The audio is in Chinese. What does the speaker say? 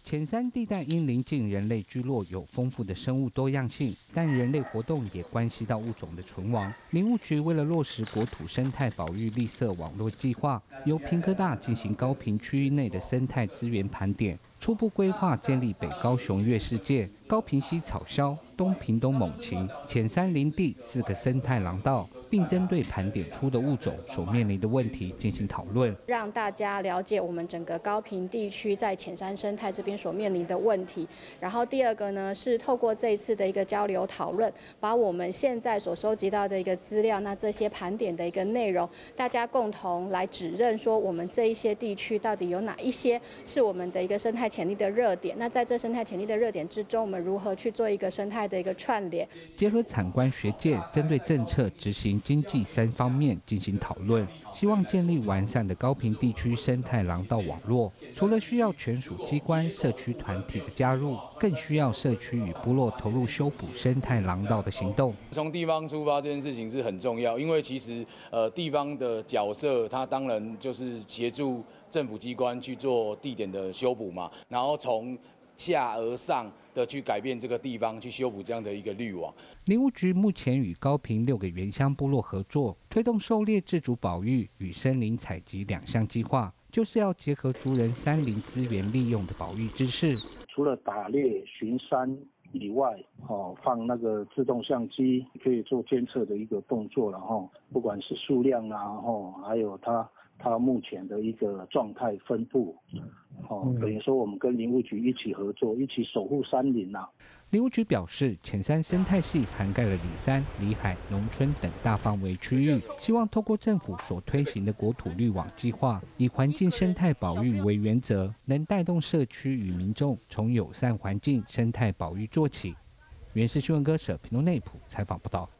浅山地带因临近人类聚落，有丰富的生物多样性，但人类活动也关系到物种的存亡。林务局为了落实国土生态保育绿色网络计划，由屏科大进行高屏区域内的生态资源盘点，初步规划建立北高雄月世界、高屏溪草鸮、东屏东猛禽、浅山林地4个生态廊道，并针对盘点出的物种所面临的问题进行讨论， 让大家了解我们整个高屏地区在浅山生态这边所面临的问题。然后第二个呢，是透过这一次的一个交流讨论，把我们现在所收集到的一个资料，那这些盘点的一个内容，大家共同来指认说，我们这一些地区到底有哪一些是我们的一个生态潜力的热点。那在这生态潜力的热点之中，我们如何去做一个生态的一个串联？ 结合产官学界，针对政策、执行、经济3方面进行讨论，希望建立完善的高屏地区生态廊道网络。除了需要全属机关、社区团体的加入，更需要社区与部落投入修补生态廊道的行动。 从地方出发这件事情是很重要，因为其实地方的角色，它当然就是协助政府机关去做地点的修补嘛，然后从下而上的去改变这个地方，去修补这样的一个滤网。 林务局目前与高屏6个原乡部落合作，推动狩猎自主保育与森林采集2项计划，就是要结合族人山林资源利用的保育知识。 除了打猎、巡山以外，放那个自动相机可以做监测的一个动作，然后不管是数量啊，还有它目前的一个状态分布，等于说我们跟林务局一起合作，一起守护山林啊。 林务局表示，浅山生态系涵盖了里山、里海、农村等大范围区域，希望透过政府所推行的国土绿网计划，以环境生态保育为原则，能带动社区与民众从友善环境生态保育做起。原是新闻歌手屏东内埔采访报道。